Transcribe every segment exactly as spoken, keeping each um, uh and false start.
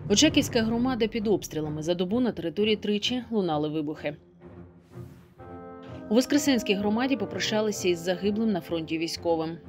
Очаківська громада під обстрілами. За добу на території тричі лунали вибухи. У Воскресенській громаді попрощалися із загиблим на фронті військовим.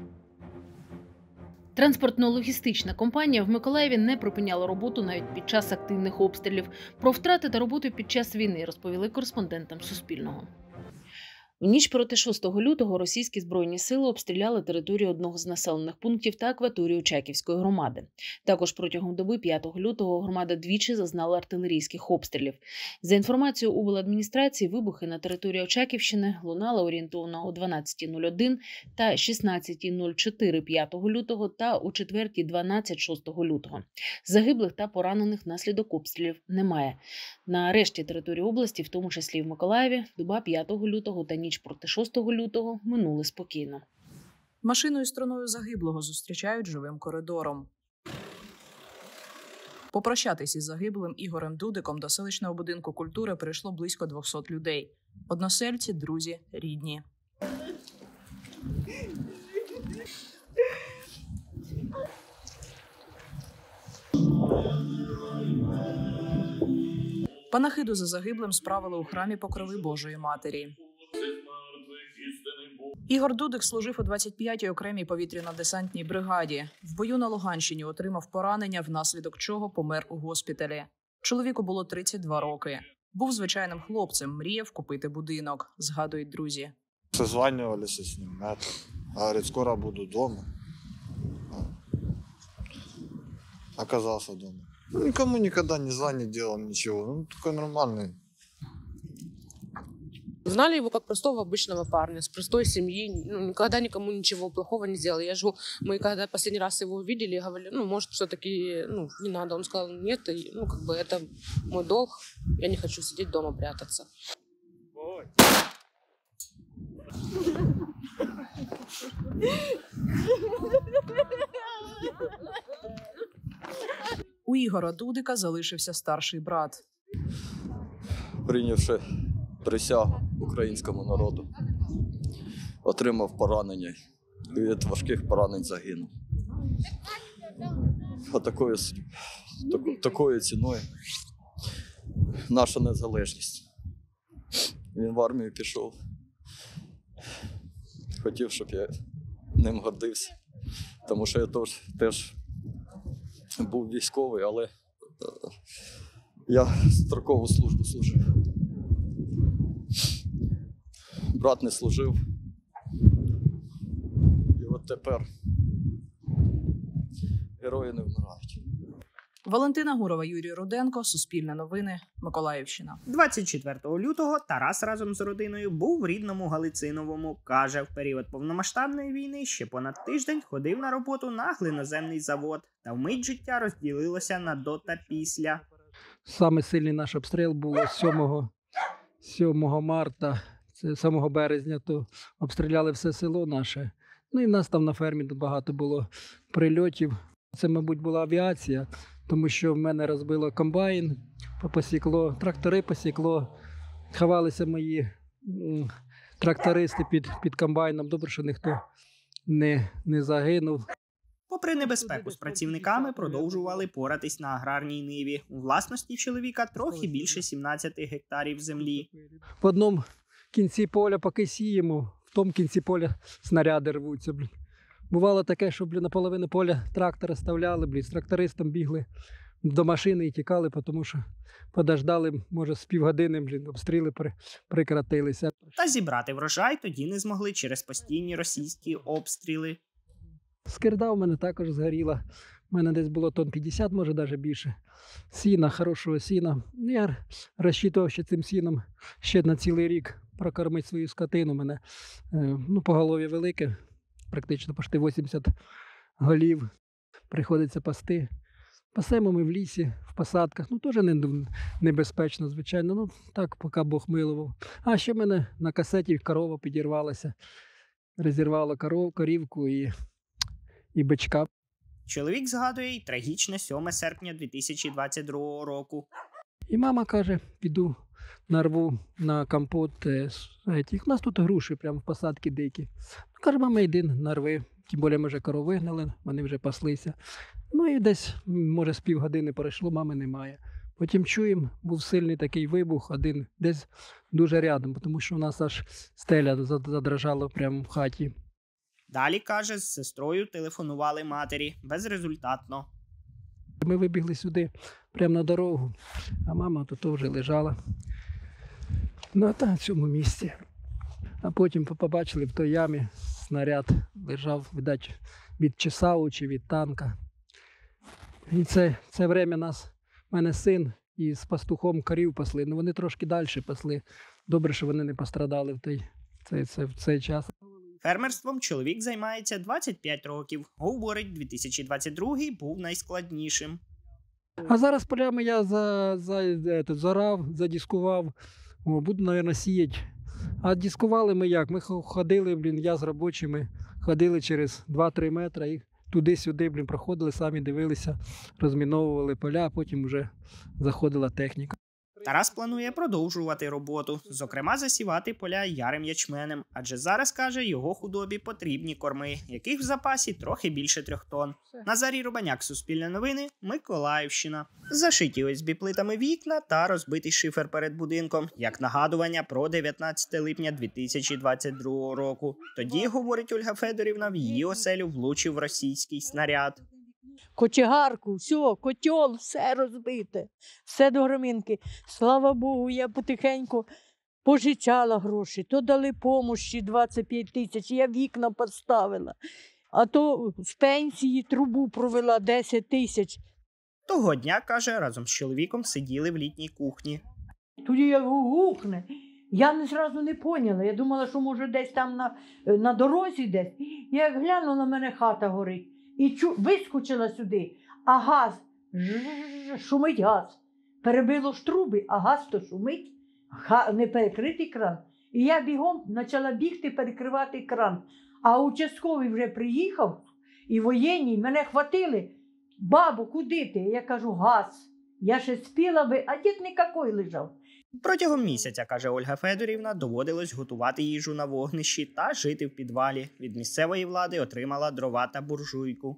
Транспортно-логістична компанія в Миколаєві не припиняла роботу навіть під час активних обстрілів. Про втрати та роботу під час війни розповіли кореспондентам Суспільного. В ніч проти шостого лютого російські збройні сили обстріляли територію одного з населених пунктів та акваторію Очаківської громади. Також протягом доби п'ятого лютого громада двічі зазнала артилерійських обстрілів. За інформацією обладміністрації, вибухи на території Очаківщини лунали орієнтовно о дванадцятій нуль один та шістнадцятій нуль чотири п'ятого лютого та о четвертій дванадцять шостого лютого. Загиблих та поранених внаслідок обстрілів немає. На решті території області, в тому числі в Миколаєві, доба п'ятого лютого та ніч проти шостого лютого минули спокійно. Машиною з троною загиблого зустрічають живим коридором. Попрощатись із загиблим Ігорем Дудиком до селищного будинку культури прийшло близько двохсот людей. Односельці, друзі, рідні. Панахиду за загиблим справили у храмі Покрови Божої Матері. Ігор Дудик служив у двадцять п'ятій окремій повітряно-десантній бригаді. В бою на Луганщині отримав поранення, внаслідок чого помер у госпіталі. Чоловіку було тридцять два роки. Був звичайним хлопцем, мріяв купити будинок, згадують друзі. Созванювалися з ним, говорить, скоро буду вдома. Оказався вдома. Ну, никому никогда не зла не делал, ничего. Ну, такой нормальный. Знали его как простого обычного парня, с простой семьи, ну, никогда никому ничего плохого не сделал. Я же, мы когда последний раз его увидели, говорили, ну, может, все-таки, ну, не надо. Он сказал, нет, и, ну, как бы это мой долг, я не хочу сидеть дома прятаться. У Ігора Дудика залишився старший брат. Прийнявши присягу українському народу, отримав поранення і від важких поранень загинув. Отакою тако, такою ціною наша незалежність. Він в армію пішов. Хотів, щоб я ним гордився, тому що я теж, теж був військовий, але я строкову службу служив. Брат не служив. І от тепер герої не вмирають. Валентина Гурова, Юрій Руденко, Суспільне новини, Миколаївщина. двадцять четвертого лютого Тарас разом з родиною був в рідному Галициновому. Каже, в період повномасштабної війни ще понад тиждень ходив на роботу на глиноземний завод. Та вмить життя розділилося на до та після. Саме сильний наш обстріл було сьомого марта, це самого березня, то обстріляли все село наше. Ну і в нас там на фермі багато було прильотів. Це, мабуть, була авіація, тому що в мене розбило комбайн, посікло, трактори посікло, ховалися мої трактористи під, під комбайном. Добре, що ніхто не, не загинув. Попри небезпеку з працівниками, продовжували поратись на аграрній ниві. У власності чоловіка трохи більше сімнадцяти гектарів землі. В одному кінці поля поки сіємо, в тому кінці поля снаряди рвуться. Блін. Бувало таке, що блін, на половину поля трактора ставляли, блін, з трактористом бігли до машини і тікали, тому що подождали, може, з півгодини, блін, обстріли при, прекратилися. Та зібрати врожай тоді не змогли через постійні російські обстріли. Скирда у мене також згоріла. У мене десь було тонн п'ятдесят, може навіть більше. Сіна, хорошого сіна. Я розчитував ще цим сіном ще на цілий рік прокормити свою скотину. У мене ну, поголов'я велике, практично почти вісімдесят голів. Приходиться пасти. Пасемо ми в лісі, в посадках. Ну, теж не, небезпечно, звичайно. Ну, так, поки Бог милував. А ще в мене на касеті корова підірвалася. Розірвала коров, корівку і, і бичка. Чоловік згадує й трагічне сьоме серпня дві тисячі двадцять другого року. І мама каже, піду нарву на компот. е, з етих. У нас тут груші, прямо в посадки дикі. Ну, каже, мама, йди нарви. Тим більше ми вже коров вигнали, вони вже паслися. Ну і десь, може, з півгодини пройшло, мами немає. Потім чуємо, був сильний такий вибух, один десь дуже рядом, тому що у нас аж стеля задрожала прямо в хаті. Далі, каже, з сестрою телефонували матері безрезультатно. Ми вибігли сюди, прямо на дорогу, а мама тут вже лежала на цьому місці. А потім побачили в той ямі снаряд лежав, видать, від чесау чи від танка. І це, це время нас, в мене син і з пастухом корів пасли, ну вони трошки далі пасли. Добре, що вони не пострадали в той, цей, цей, в цей час. Фермерством чоловік займається двадцять п'ять років. Говорить, дві тисячі двадцять другий був найскладнішим. А зараз полями я за, за, за, зорав, задіскував, о, буду, мабуть, сіяти. А дискували ми як? Ми ходили, блін, я з робочими, ходили через два-три метри і туди-сюди, блін, проходили, самі дивилися, розміновували поля, а потім вже заходила техніка. Тарас планує продовжувати роботу, зокрема засівати поля ярим ячменем, адже зараз, каже, його худобі потрібні корми, яких в запасі трохи більше трьох тонн. Назарій Рубаняк, Суспільне новини, Миколаївщина. Зашиті ОСБ плитами вікна та розбитий шифер перед будинком, як нагадування про дев'ятнадцяте липня дві тисячі двадцять другого року. Тоді, говорить Ольга Федорівна, в її оселю влучив російський снаряд. Кочегарку, все, котел, все розбите, все до громінки. Слава Богу, я потихеньку пожичала гроші, то дали помощі двадцять п'ять тисяч, я вікна поставила, а то з пенсії трубу провела десять тисяч. Того дня, каже, разом з чоловіком сиділи в літній кухні. Тоді я гукне. Я не зразу не поняла, я думала, що може десь там на, на дорозі десь. Я як глянула, на мене хата горить. І чу, вискочила сюди, а газ, жжж, шумить газ. Перебило ж труби, а газ то шумить, ха, не перекритий кран. І я бігом почала бігти, перекривати кран. А участковий вже приїхав, і воєнні мене хватили. Бабу, куди ти? Я кажу, газ. Я ще спіла би, а дід ніякий лежав. Протягом місяця, каже Ольга Федорівна, доводилось готувати їжу на вогнищі та жити в підвалі. Від місцевої влади отримала дрова та буржуйку.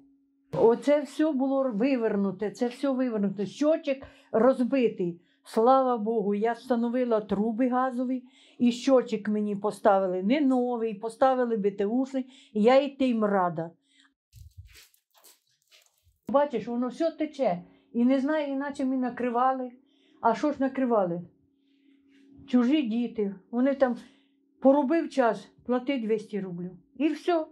Оце все було вивернуте, це все вивернуте. Щочик розбитий. Слава Богу, я встановила труби газові, і щочик мені поставили не новий, поставили БТУшний, і я й тим рада. Бачиш, воно все тече. І не знаю, іначе ми накривали. А що ж накривали? Чужі діти, вони там поробив час, плати двісті рублів. І все.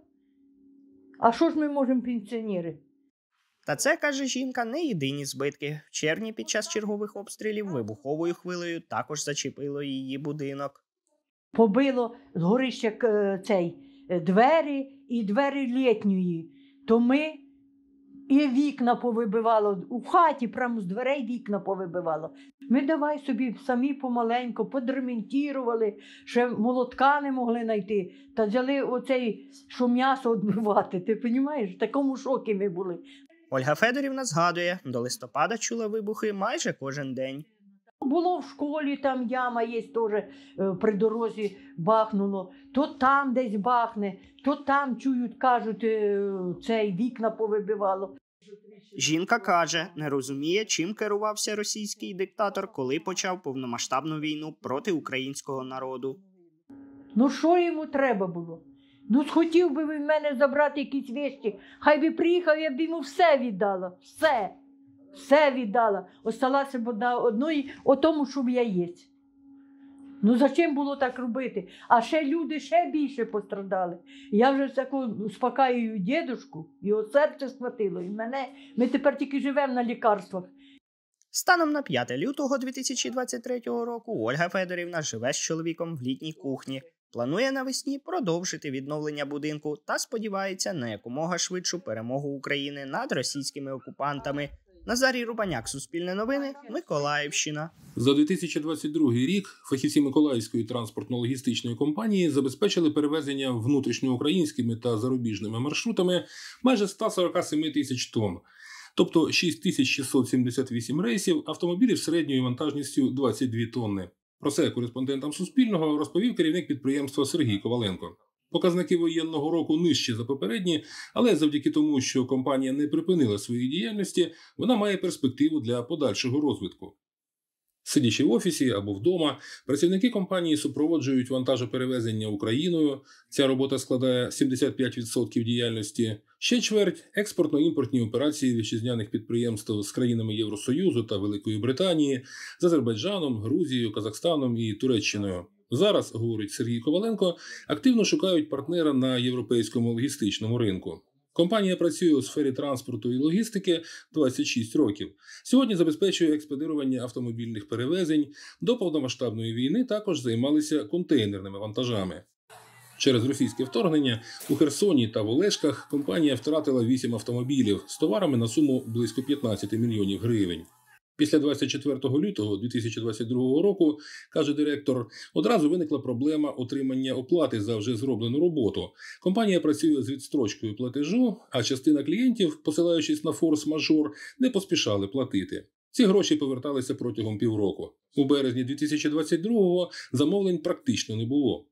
А що ж ми можемо, пенсіонери? Та це, каже жінка, не єдині збитки. В червні під час чергових обстрілів вибуховою хвилею також зачепило її будинок. Побило з горища цей, двері і двері літньої. То ми і вікна повибивало. У хаті прямо з дверей вікна повибивало. Ми давай собі самі помаленьку подремонтували, ще молотка не могли знайти. Та взяли оцей, що м'ясо відбивати. Ти розумієш? В такому шокі ми були. Ольга Федорівна згадує, до листопада чула вибухи майже кожен день. Було в школі, там яма є теж, при дорозі бахнуло. То там десь бахне, то там чують, кажуть, цей вікна повибивало. Жінка каже, не розуміє, чим керувався російський диктатор, коли почав повномасштабну війну проти українського народу. Ну що йому треба було? Ну схотів би він в мене забрати якісь вещі, хай би приїхав, я б йому все віддала, все. Все віддала. Осталася б одна одної, о тому, щоб я єсть. Ну, зачем було так робити? А ще люди ще більше пострадали. Я вже таку успокаюю дідушку, його серце схватило, і мене, ми тепер тільки живемо на лікарствах. Станом на п'яте лютого дві тисячі двадцять третього року Ольга Федорівна живе з чоловіком в літній кухні. Планує навесні продовжити відновлення будинку та сподівається на якомога швидшу перемогу України над російськими окупантами. Назарій Рубаняк, Суспільне новини, Миколаївщина. За дві тисячі двадцять другий рік фахівці Миколаївської транспортно-логістичної компанії забезпечили перевезення внутрішньоукраїнськими та зарубіжними маршрутами майже сто сорок сім тисяч тонн, тобто шість тисяч шістсот сімдесят вісім рейсів автомобілів середньою вантажністю двадцять дві тонни. Про це кореспондентам Суспільного розповів керівник підприємства Сергій Коваленко. Показники воєнного року нижчі за попередні, але завдяки тому, що компанія не припинила своєї діяльності, вона має перспективу для подальшого розвитку. Сидячи в офісі або вдома, працівники компанії супроводжують вантажоперевезення Україною. Ця робота складає сімдесят п'ять відсотків діяльності. Ще чверть – експортно-імпортні операції вітчизняних підприємств з країнами Євросоюзу та Великої Британії, з Азербайджаном, Грузією, Казахстаном і Туреччиною. Зараз, говорить Сергій Коваленко, активно шукають партнера на європейському логістичному ринку. Компанія працює у сфері транспорту і логістики двадцять шість років. Сьогодні забезпечує експедирування автомобільних перевезень. До повномасштабної війни також займалися контейнерними вантажами. Через російське вторгнення у Херсоні та в Олешках компанія втратила вісім автомобілів з товарами на суму близько п'ятнадцять мільйонів гривень. Після двадцять четвертого лютого дві тисячі двадцять другого року, каже директор, одразу виникла проблема отримання оплати за вже зроблену роботу. Компанія працює з відстрочкою платежу, а частина клієнтів, посилаючись на форс-мажор, не поспішали платити. Ці гроші поверталися протягом півроку. У березні дві тисячі двадцять другого замовлень практично не було.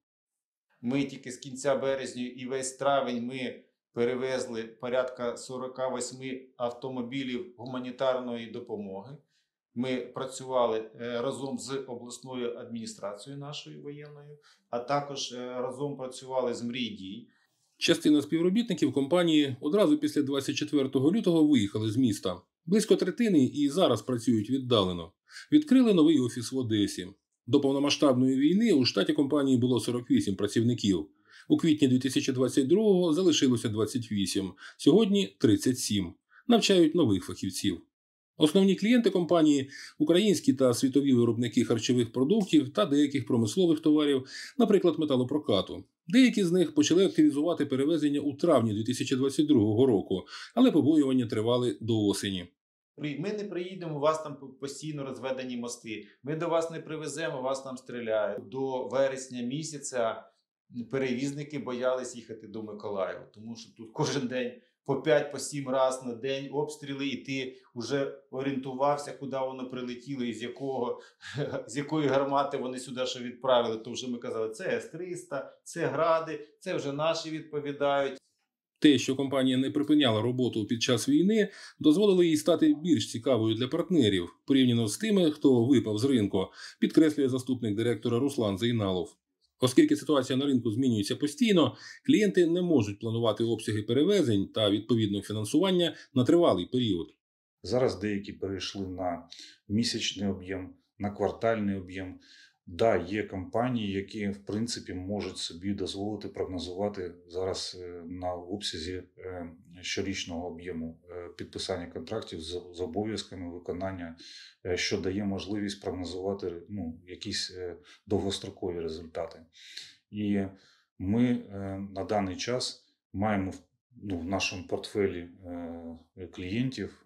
Ми тільки з кінця березня і весь травень ми перевезли порядка сорок вісім автомобілів гуманітарної допомоги. Ми працювали разом з обласною адміністрацією нашою воєнною, а також разом працювали з «Мрій дій». Частина співробітників компанії одразу після двадцять четвертого лютого виїхали з міста. Близько третини і зараз працюють віддалено. Відкрили новий офіс в Одесі. До повномасштабної війни у штаті компанії було сорок вісім працівників. У квітні дві тисячі двадцять другого залишилося двадцять вісім, сьогодні тридцять сім. Навчають нових фахівців. Основні клієнти компанії – українські та світові виробники харчових продуктів та деяких промислових товарів, наприклад, металопрокату. Деякі з них почали активізувати перевезення у травні дві тисячі двадцять другого року, але побоювання тривали до осені. Ми не приїдемо, у вас там постійно розведені мости. Ми до вас не привеземо, вас там стріляють. До вересня місяця перевізники боялись їхати до Миколаєва, тому що тут кожен день по п'ять, по сім разів на день обстріли, і ти вже орієнтувався, куди воно прилетіло і з якого, з якої гармати вони сюди що відправили. То вже ми казали, це С триста, це Гради, це вже наші відповідають. Те, що компанія не припиняла роботу під час війни, дозволило їй стати більш цікавою для партнерів, порівняно з тими, хто випав з ринку, підкреслює заступник директора Руслан Зейналов. Оскільки ситуація на ринку змінюється постійно, клієнти не можуть планувати обсяги перевезень та відповідно фінансування на тривалий період. Зараз деякі перейшли на місячний об'єм, на квартальний об'єм. Да, є компанії, які в принципі можуть собі дозволити прогнозувати зараз на обсязі щорічного об'єму підписання контрактів з обов'язками виконання, що дає можливість прогнозувати ну, якісь довгострокові результати. І ми на даний час маємо ну, в нашому портфелі клієнтів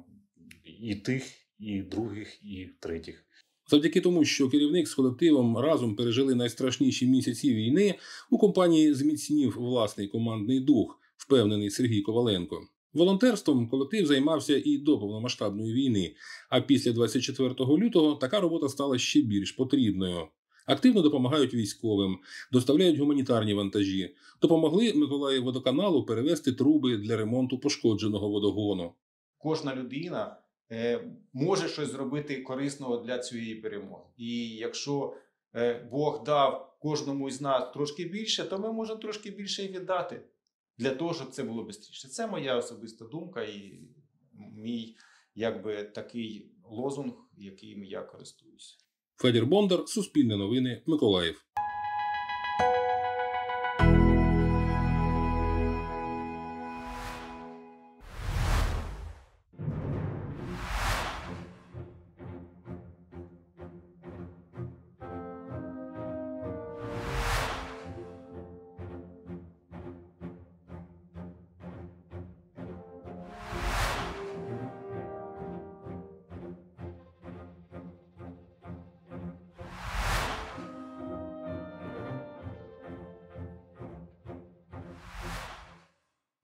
і тих, і других, і третіх. Завдяки тому, що керівник з колективом разом пережили найстрашніші місяці війни, у компанії зміцнів власний командний дух, впевнений Сергій Коваленко. Волонтерством колектив займався і до повномасштабної війни, а після двадцять четвертого лютого така робота стала ще більш потрібною. Активно допомагають військовим, доставляють гуманітарні вантажі, допомогли Миколаївводоканалу перевезти труби для ремонту пошкодженого водогону. Кожна людина може щось зробити корисного для цієї перемоги. І якщо Бог дав кожному із нас трошки більше, то ми можемо трошки більше і віддати для того, щоб це було швидше. Це моя особиста думка і мій якби такий лозунг, яким я користуюся. Федір Бондар, Суспільне новини, Миколаїв.